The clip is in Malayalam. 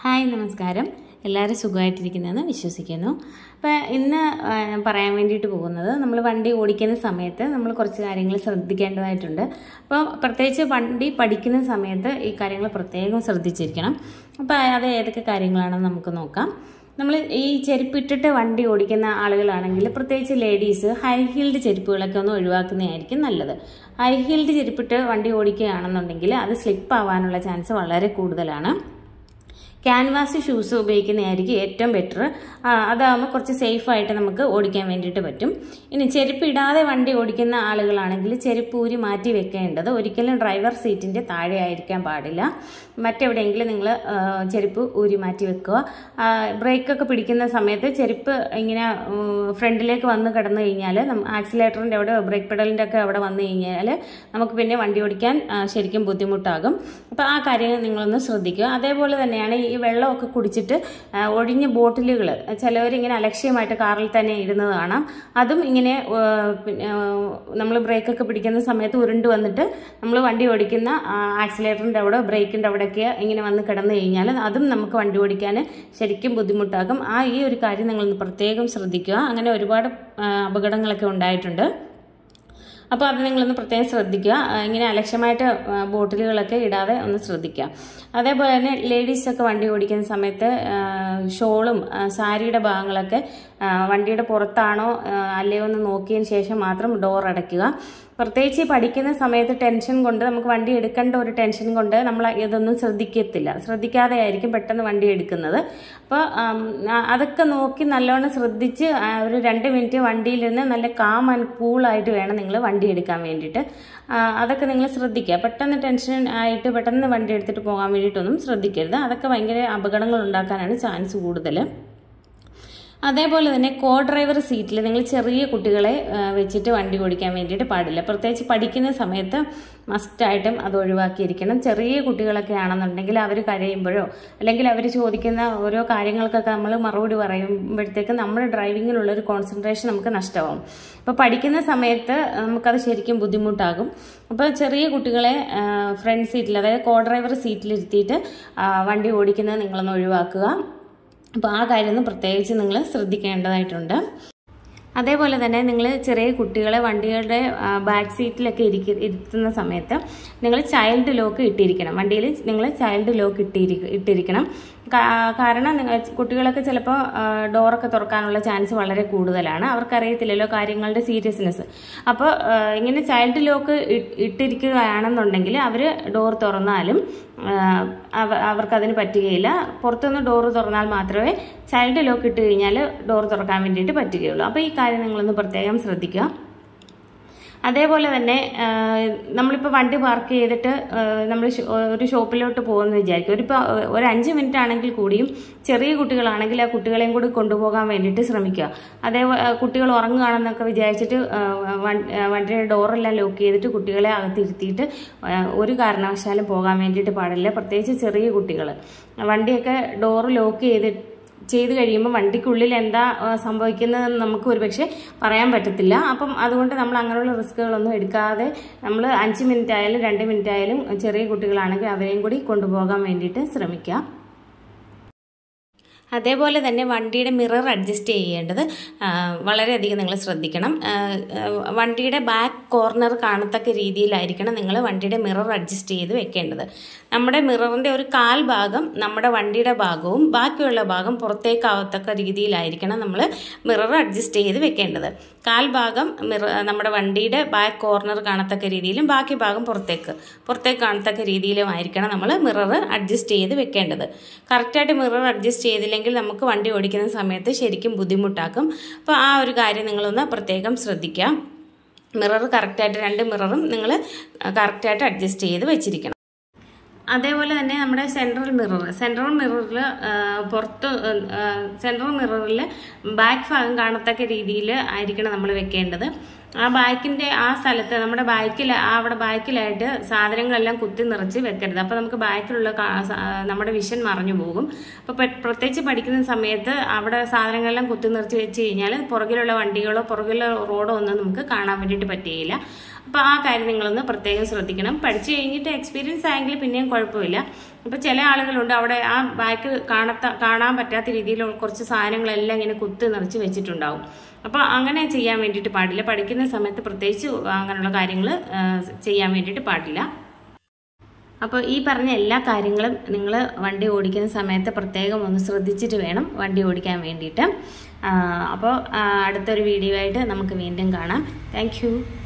ഹായ് നമസ്കാരം. എല്ലാവരും സുഖമായിട്ടിരിക്കുന്നതെന്ന് വിശ്വസിക്കുന്നു. അപ്പോൾ ഇന്ന് പറയാൻ വേണ്ടിയിട്ട് പോകുന്നത്, നമ്മൾ വണ്ടി ഓടിക്കുന്ന സമയത്ത് നമ്മൾ കുറച്ച് കാര്യങ്ങൾ ശ്രദ്ധിക്കേണ്ടതായിട്ടുണ്ട്. അപ്പോൾ പ്രത്യേകിച്ച് വണ്ടി പഠിക്കുന്ന സമയത്ത് ഈ കാര്യങ്ങൾ പ്രത്യേകം ശ്രദ്ധിച്ചിരിക്കണം. അപ്പോൾ അത് ഏതൊക്കെ കാര്യങ്ങളാണെന്ന് നമുക്ക് നോക്കാം. നമ്മൾ ഈ ചെരുപ്പിട്ടിട്ട് വണ്ടി ഓടിക്കുന്ന ആളുകളാണെങ്കിൽ, പ്രത്യേകിച്ച് ലേഡീസ്, ഹൈ ഹീൽഡ് ചെരുപ്പുകളൊക്കെ ഒന്ന് ഒഴിവാക്കുന്നതായിരിക്കും നല്ലത്. ഹൈ ഹീൽഡ് ചെരുപ്പിട്ട് വണ്ടി ഓടിക്കുകയാണെന്നുണ്ടെങ്കിൽ അത് സ്ലിപ്പ് ആവാനുള്ള ചാൻസ് വളരെ കൂടുതലാണ്. ക്യാൻവാസ് ഷൂസ് ഉപയോഗിക്കുന്നതായിരിക്കും ഏറ്റവും ബെറ്റർ. അതാകുമ്പോൾ കുറച്ച് സേഫായിട്ട് നമുക്ക് ഓടിക്കാൻ വേണ്ടിയിട്ട് പറ്റും. ഇനി ചെരുപ്പ് ഇടാതെ വണ്ടി ഓടിക്കുന്ന ആളുകളാണെങ്കിൽ ചെരുപ്പ് ഊരി മാറ്റി വെക്കേണ്ടത് ഒരിക്കലും ഡ്രൈവർ സീറ്റിൻ്റെ താഴെ ആയിരിക്കാൻ പാടില്ല. മറ്റെവിടെയെങ്കിലും നിങ്ങൾ ചെരുപ്പ് ഊരി മാറ്റി വെക്കുക. ബ്രേക്കൊക്കെ പിടിക്കുന്ന സമയത്ത് ചെരുപ്പ് ഇങ്ങനെ ഫ്രണ്ടിലേക്ക് വന്ന് കിടന്നു കഴിഞ്ഞാൽ, ആക്സിലേറ്ററിൻ്റെ അവിടെ, ബ്രേക്ക് പെഡലിൻ്റെ ഒക്കെ അവിടെ വന്നു കഴിഞ്ഞാൽ നമുക്ക് പിന്നെ വണ്ടി ഓടിക്കാൻ ശരിക്കും ബുദ്ധിമുട്ടാകും. അപ്പോൾ ആ കാര്യങ്ങൾ നിങ്ങളൊന്ന് ശ്രദ്ധിക്കുക. അതേപോലെ തന്നെയാണ് ഈ വെള്ളമൊക്കെ കുടിച്ചിട്ട് ഒഴിഞ്ഞ ബോട്ടിലുകൾ ചിലവരിങ്ങനെ അലക്ഷ്യമായിട്ട് കാറിൽ തന്നെ ഇടുന്നത് കാണാം. അതും ഇങ്ങനെ നമ്മൾ ബ്രേക്കൊക്കെ പിടിക്കുന്ന സമയത്ത് ഉരുണ്ട് വന്നിട്ട് നമ്മൾ വണ്ടി ഓടിക്കുന്ന ആക്സിലേറ്ററിൻ്റെ അവിടെ, ബ്രേക്കിൻ്റെ അവിടെയൊക്കെ ഇങ്ങനെ വന്ന് കിടന്നു കഴിഞ്ഞാൽ അതും നമുക്ക് വണ്ടി ഓടിക്കാൻ ശരിക്കും ബുദ്ധിമുട്ടാകും. ഈ ഒരു കാര്യം നിങ്ങളൊന്ന് പ്രത്യേകം ശ്രദ്ധിക്കുക. അങ്ങനെ ഒരുപാട് അപകടങ്ങളൊക്കെ ഉണ്ടായിട്ടുണ്ട്. അപ്പോൾ അത് നിങ്ങളൊന്ന് പ്രത്യേകം ശ്രദ്ധിക്കുക. ഇങ്ങനെ അലക്ഷ്യമായിട്ട് ബോട്ടിലുകളൊക്കെ ഇടാതെ ഒന്ന് ശ്രദ്ധിക്കുക. അതേപോലെ തന്നെ ലേഡീസൊക്കെ വണ്ടി ഓടിക്കുന്ന സമയത്ത് ഷോളും സാരിയുടെ ഭാഗങ്ങളൊക്കെ വണ്ടിയുടെ പുറത്താണോ അല്ലയോ എന്ന് നോക്കിയതിന് ശേഷം മാത്രം ഡോർ അടയ്ക്കുക. പ്രത്യേകിച്ച് പഠിക്കുന്ന സമയത്ത് ടെൻഷൻ കൊണ്ട്, നമുക്ക് വണ്ടി എടുക്കേണ്ട ഒരു ടെൻഷൻ കൊണ്ട് നമ്മൾ ഇതൊന്നും ശ്രദ്ധിക്കാതെ ആയിരിക്കും പെട്ടെന്ന് വണ്ടി എടുക്കുന്നത്. അപ്പോൾ അതൊക്കെ നോക്കി നല്ലോണം ശ്രദ്ധിച്ച് ഒരു 2 മിനിറ്റ് വണ്ടിയിലിരുന്ന് നല്ല കാം ആൻഡ് കൂളായിട്ട് വേണം നിങ്ങൾ വണ്ടി എടുക്കാൻ വേണ്ടിയിട്ട്. അതൊക്കെ നിങ്ങൾ ശ്രദ്ധിക്കുക. പെട്ടെന്ന് ടെൻഷൻ ആയിട്ട് പെട്ടെന്ന് വണ്ടി എടുത്തിട്ട് പോകാൻ വേണ്ടിയിട്ടൊന്നും ശ്രദ്ധിക്കരുത്. അതൊക്കെ ഭയങ്കര അപകടങ്ങൾ ഉണ്ടാക്കാനാണ് ചാൻസ് കൂടുതൽ. അതേപോലെ തന്നെ ഡ്രൈവർ സീറ്റിൽ നിങ്ങൾ ചെറിയ കുട്ടികളെ വെച്ചിട്ട് വണ്ടി ഓടിക്കാൻ വേണ്ടിയിട്ട് പാടില്ല. പ്രത്യേകിച്ച് പഠിക്കുന്ന സമയത്ത് മസ്റ്റായിട്ടും അത് ഒഴിവാക്കിയിരിക്കണം. ചെറിയ കുട്ടികളൊക്കെ ആണെന്നുണ്ടെങ്കിൽ അവർ കരയുമ്പോഴോ അല്ലെങ്കിൽ അവർ ചോദിക്കുന്ന ഓരോ കാര്യങ്ങൾക്കൊക്കെ നമ്മൾ മറുപടി പറയുമ്പോഴത്തേക്ക് നമ്മുടെ ഡ്രൈവിങ്ങിലുള്ളൊരു കോൺസെൻട്രേഷൻ നമുക്ക് നഷ്ടമാകും. അപ്പോൾ പഠിക്കുന്ന സമയത്ത് നമുക്കത് ശരിക്കും ബുദ്ധിമുട്ടാകും. അപ്പോൾ ചെറിയ കുട്ടികളെ ഫ്രണ്ട് സീറ്റിൽ, അതായത് ഡ്രൈവർ സീറ്റിലിരുത്തിയിട്ട് വണ്ടി ഓടിക്കുന്നത് നിങ്ങളൊന്ന് ഒഴിവാക്കുക. അപ്പോൾ ആ കാര്യം പ്രത്യേകിച്ച് നിങ്ങൾ ശ്രദ്ധിക്കേണ്ടതായിട്ടുണ്ട്. അതേപോലെ തന്നെ നിങ്ങൾ ചെറിയ കുട്ടികളെ വണ്ടികളുടെ ബാക്ക് സീറ്റിലൊക്കെ ഇരുത്തുന്ന സമയത്ത് നിങ്ങൾ ചൈൽഡ് ലോക്ക് ഇട്ടിരിക്കണം. വണ്ടിയിൽ നിങ്ങൾ ചൈൽഡ് ലോക്ക് ഇട്ടിരിക്കണം. കാരണം കുട്ടികളൊക്കെ ചിലപ്പോൾ ഡോറൊക്കെ തുറക്കാനുള്ള ചാൻസ് വളരെ കൂടുതലാണ്. അവർക്കറിയത്തില്ലല്ലോ കാര്യങ്ങളുടെ സീരിയസ്നെസ്. അപ്പോൾ ഇങ്ങനെ ചൈൽഡ് ലോക്ക് ഇട്ടിരിക്കുകയാണെന്നുണ്ടെങ്കിൽ അവർ ഡോർ തുറന്നാലും അവർക്കതിന് പറ്റുകയില്ല. പുറത്തുനിന്ന് ഡോറ് തുറന്നാൽ മാത്രമേ ചൈൽഡ് ലോക്ക് ഇട്ട് കഴിഞ്ഞാൽ ഡോർ തുറക്കാൻ വേണ്ടിയിട്ട് പറ്റുകയുള്ളൂ. അപ്പോൾ ഈ കാര്യം നിങ്ങളൊന്ന് പ്രത്യേകം ശ്രദ്ധിക്കുക. അതേപോലെ തന്നെ നമ്മളിപ്പോൾ വണ്ടി പാർക്ക് ചെയ്തിട്ട് നമ്മൾ ഒരു ഷോപ്പിലോട്ട് പോകുമെന്ന് വിചാരിക്കും. ഒരു 5 മിനിറ്റ് ആണെങ്കിൽ കൂടിയും ചെറിയ കുട്ടികളാണെങ്കിൽ ആ കുട്ടികളെയും കൂടി കൊണ്ടുപോകാൻ വേണ്ടിയിട്ട് ശ്രമിക്കുക. കുട്ടികൾ ഉറങ്ങുകയാണെന്നൊക്കെ വിചാരിച്ചിട്ട് വണ്ടിയുടെ ഡോറെല്ലാം ലോക്ക് ചെയ്തിട്ട് കുട്ടികളെ അകത്തിരുത്തിയിട്ട് ഒരു കാരണവശാലും പോകാൻ വേണ്ടിയിട്ട് പാടില്ല. പ്രത്യേകിച്ച് ചെറിയ കുട്ടികൾ. വണ്ടിയൊക്കെ ഡോറ് ലോക്ക് ചെയ്ത് കഴിയുമ്പോൾ വണ്ടിക്കുള്ളിൽ എന്താ സംഭവിക്കുന്നതെന്ന് നമുക്ക് ഒരുപക്ഷെ പറയാൻ പറ്റത്തില്ല. അപ്പം അതുകൊണ്ട് നമ്മൾ അങ്ങനെയുള്ള റിസ്കുകളൊന്നും എടുക്കാതെ നമ്മൾ 5 മിനിറ്റ് ആയാലും 2 മിനിറ്റ് ആയാലും ചെറിയ കുട്ടികളാണെങ്കിൽ അവരെയും കൂടി കൊണ്ടുപോകാൻ വേണ്ടിയിട്ട് ശ്രമിക്കുക. അതേപോലെ തന്നെ വണ്ടിയുടെ മിറർ അഡ്ജസ്റ്റ് ചെയ്യേണ്ടത് വളരെയധികം നിങ്ങൾ ശ്രദ്ധിക്കണം. വണ്ടിയുടെ ബാക്ക് കോർണർ കാണത്തക്ക രീതിയിലായിരിക്കണം നിങ്ങൾ വണ്ടിയുടെ മിറർ അഡ്ജസ്റ്റ് ചെയ്ത് വെക്കേണ്ടത്. നമ്മുടെ മിററിൻ്റെ ഒരു 1/4 ഭാഗം നമ്മുടെ വണ്ടിയുടെ ഭാഗവും ബാക്കിയുള്ള ഭാഗം പുറത്തേക്കാവത്തക്ക രീതിയിലായിരിക്കണം നമ്മൾ മിറർ അഡ്ജസ്റ്റ് ചെയ്ത് വെക്കേണ്ടത്. 1/4 ഭാഗം നമ്മുടെ വണ്ടിയുടെ ബാക്ക് കോർണർ കാണത്തക്ക രീതിയിലും ബാക്കി ഭാഗം പുറത്തേക്ക് കാണത്തക്ക രീതിയിലുമായിരിക്കണം നമ്മൾ മിറർ അഡ്ജസ്റ്റ് ചെയ്ത് വെക്കേണ്ടത്. കറക്റ്റായിട്ട് മിറർ അഡ്ജസ്റ്റ് ചെയ്തില്ലെങ്കിൽ നമുക്ക് വണ്ടി ഓടിക്കുന്ന സമയത്ത് ശരിക്കും ബുദ്ധിമുട്ടാക്കും. അപ്പോൾ ആ ഒരു കാര്യം നിങ്ങളൊന്ന് പ്രത്യേകം ശ്രദ്ധിക്കുക. മിറർ കറക്റ്റായിട്ട് 2 മിററും നിങ്ങൾ കറക്റ്റായിട്ട് അഡ്ജസ്റ്റ് ചെയ്ത് വെച്ചിരിക്കണം. അതേപോലെ തന്നെ നമ്മുടെ സെൻട്രൽ മിററിൽ ബാക്ക് ഭാഗം കാണത്തക്ക രീതിയിൽ ആയിരിക്കണം നമ്മൾ വെക്കേണ്ടത്. ആ ബാക്കിൻ്റെ ആ സ്ഥലത്ത് നമ്മുടെ ബാക്കിലായിട്ട് സാധനങ്ങളെല്ലാം കുത്തി നിറച്ച് വെക്കരുത്. അപ്പോൾ നമുക്ക് ബാക്കിലുള്ള നമ്മുടെ വിഷൻ മറഞ്ഞു പോകും. അപ്പോൾ പ്രത്യേകിച്ച് പഠിക്കുന്ന സമയത്ത് അവിടെ സാധനങ്ങളെല്ലാം കുത്തി നിറച്ച് വെച്ച് കഴിഞ്ഞാൽ പുറകിലുള്ള വണ്ടികളോ പുറകിലുള്ള റോഡോ ഒന്നും നമുക്ക് കാണാൻ വേണ്ടിയിട്ട് പറ്റുകയില്ല. അപ്പോൾ ആ കാര്യം നിങ്ങളൊന്ന് പ്രത്യേകം ശ്രദ്ധിക്കണം. പഠിച്ചു കഴിഞ്ഞിട്ട് എക്സ്പീരിയൻസ് ആയെങ്കിൽ പിന്നെയും കുഴപ്പമില്ല. അപ്പോൾ ചില ആളുകളുണ്ട് അവിടെ ആ ബാക്ക് കാണാൻ പറ്റാത്ത രീതിയിൽ കുറച്ച് സാധനങ്ങളെല്ലാം ഇങ്ങനെ കുത്തി നിറച്ച് വെച്ചിട്ടുണ്ടാവും. അപ്പോൾ അങ്ങനെ ചെയ്യാൻ വേണ്ടിയിട്ട് പാടില്ല. പഠിക്കുന്ന സമയത്ത് പ്രത്യേകിച്ച് അങ്ങനെയുള്ള കാര്യങ്ങൾ ചെയ്യാൻ വേണ്ടിയിട്ട് പാടില്ല. അപ്പോൾ ഈ പറഞ്ഞ എല്ലാ കാര്യങ്ങളും നിങ്ങൾ വണ്ടി ഓടിക്കുന്ന സമയത്ത് പ്രത്യേകം ഒന്ന് ശ്രദ്ധിച്ചിട്ട് വേണം വണ്ടി ഓടിക്കാൻ വേണ്ടിയിട്ട്. അപ്പോൾ അടുത്തൊരു വീഡിയോ ആയിട്ട് നമുക്ക് വീണ്ടും കാണാം. Thank U.